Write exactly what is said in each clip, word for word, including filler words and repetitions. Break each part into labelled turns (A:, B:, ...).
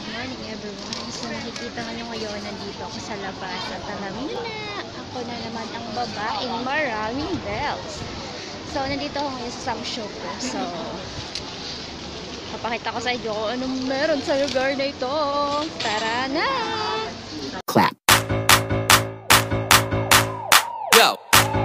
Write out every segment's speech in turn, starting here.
A: good morning everyone. So nakikita nyo ngayon, nandito ako sa labas at alam nyo na, ako na naman ang babaeng maraming bells. So nandito ako ngayon sa Samshupo. So papakita ko sa inyo kung anong meron sa lugar na ito. Tara na!
B: Clap. Go!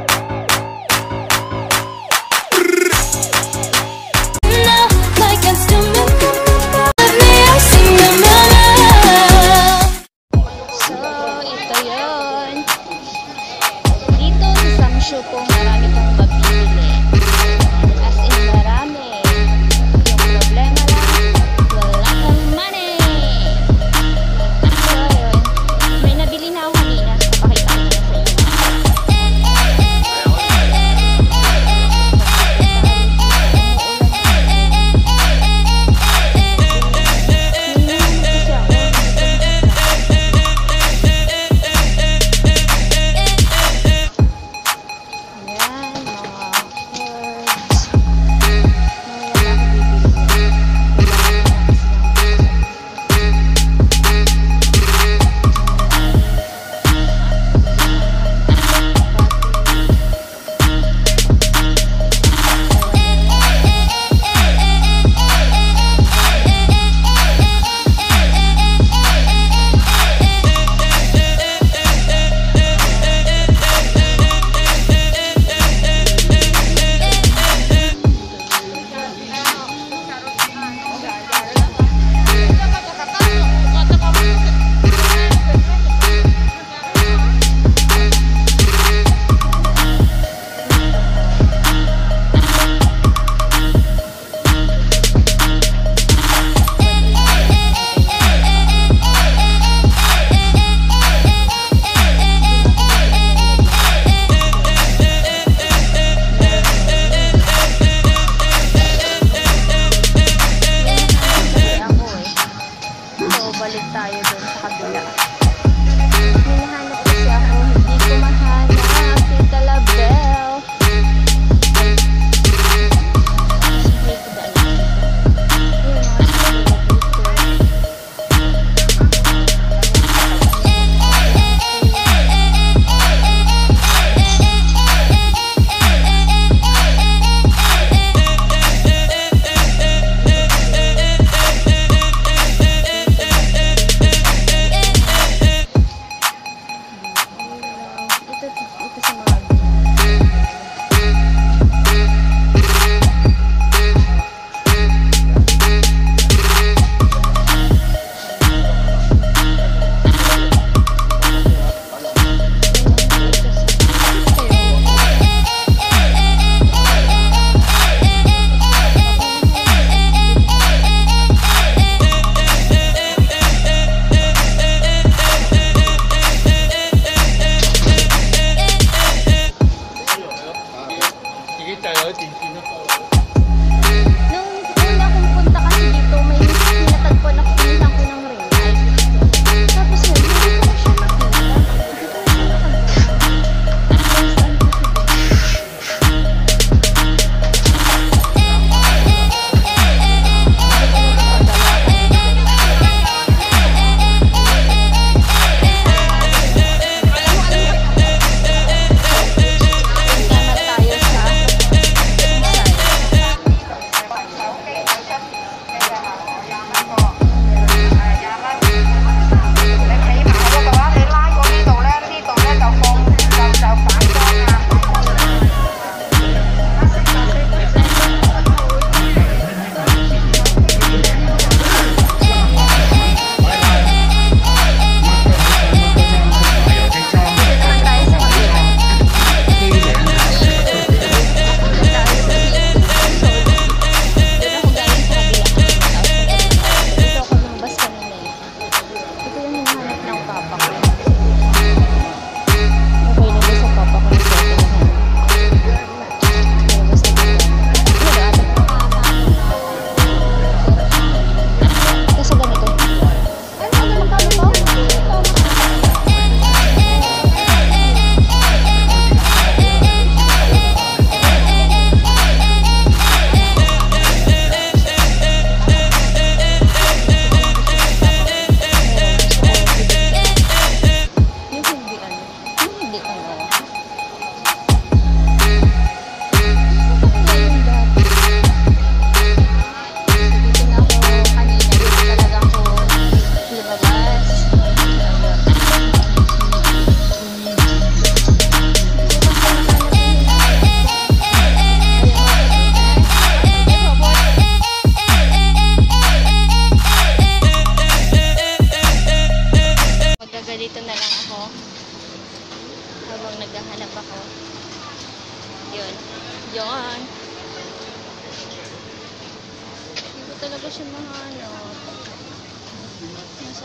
A: Samshupo, marami kang mabili. As in, marami. Yung problema lang, wala kang money. So, yun. May nabili na ako kanina. Papakita ko na sa inyo. Balik tayo dun sa kabila. Hinahanap kasi ako, hindi ko mahanap. Tita Label. Hindi ko ba alam dito? Yung mga sila dito.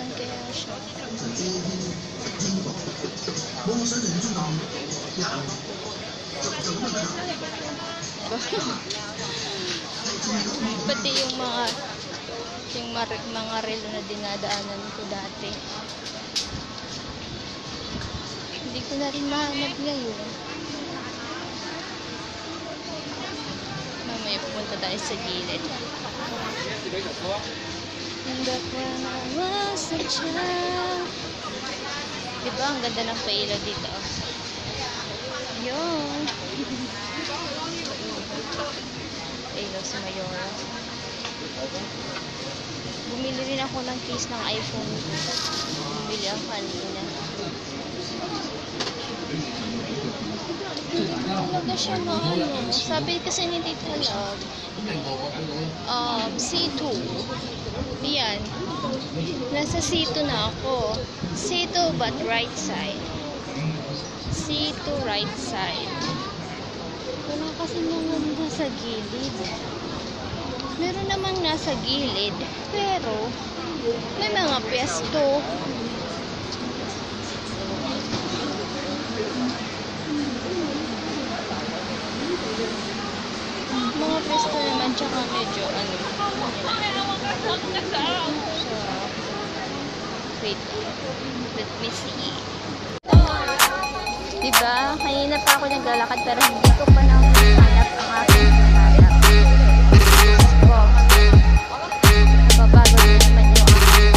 A: Saan kaya siya? Pati yung mga yung mar mga relo na dinadaanan ko dati. Hindi ko na rin mahanap ngayon. Mamaya pupunta tayo sa gilid. Hanggat wala sa tiyan. Diba? Ang ganda ng pailaw dito. Yun. Pailaw sa Mayora. Bumili rin ako ng case ng iPhone. Bumili ako kanina. Talaga siya maano. Sabi kasi ni Tita Love, um, C two. Yan. Nasa C two na ako. C two but right side. C two right side. Wala kasi naman nasa gilid. Meron namang nasa gilid. Pero, may mga pwesto. Mga pwesto naman, tsaka medyo ano. So, wait. Let me see. Diba? Kanina pa ako naglalakad pero hindi ko pa nahanap ang aking hanap. Wow. Nababago na naman yung aking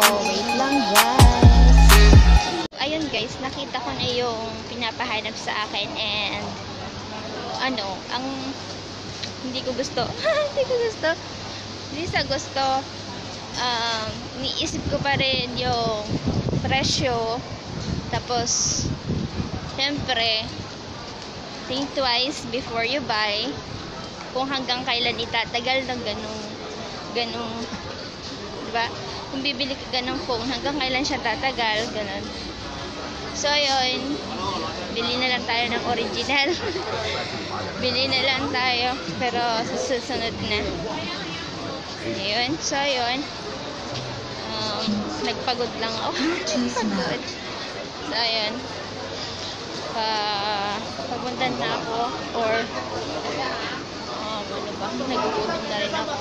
A: wait lang guys. Ayun guys, nakita ko na yung pinapahanap sa akin and ano, ang hindi ko gusto. Hindi ko gusto. Hindi sa gusto. Um, niisip ko pa rin yung presyo. Tapos, syempre, think twice before you buy. Kung hanggang kailan itatagal ng ganung ganung, diba? Kung bibili ka ganung phone, hanggang kailan siya tatagal, ganun. So, yun. Bili na lang tayo ng original. Bili na lang tayo. Pero, susunod na. Ayun. So, yun. Um, nagpagod lang ako. Pagod. So, ayun. Pa, papunta na ako. Or, um, ano ba? Nagugutom na rin ako.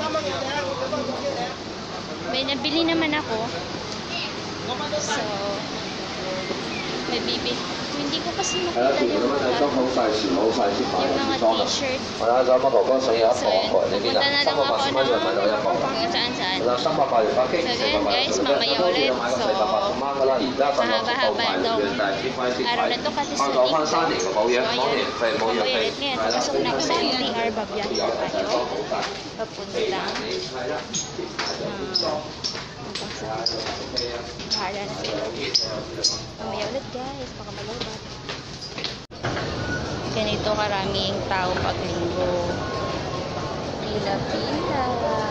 A: May nabili naman ako. So, may bibili. Hindi ko kasi makita yung mga yung mga t-shirt. So, yun. Pupunta na lang ako ng kung saan-saan. So, yun guys, mamaya ulit. So, mahaba-haba itong araw na ito kasi sa linggo. So, ayun. Mamaya ulit ngayon. Papasok na ako sa M T R. Babiyahe na tayo. Papuntang bahala na sila. Mamaya ulit guys, baka malawbat. Ganito karaming tao pag linggo. Pila-pila.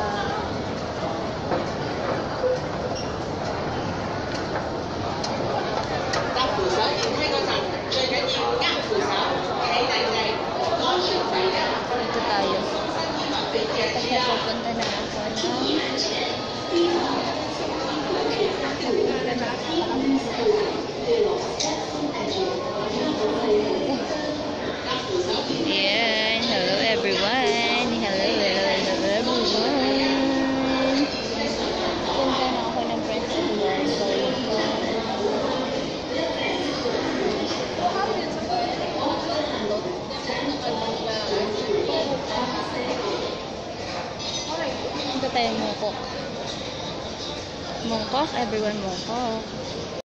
A: Dito tayo. Kasi pupunta na ako Ayan. Hello everyone. Hello, hello, hello everyone. Punta na ako ng Prince Edward. So, yun po. Punta tayo Mungkok. Mungkok, everyone Mungkok.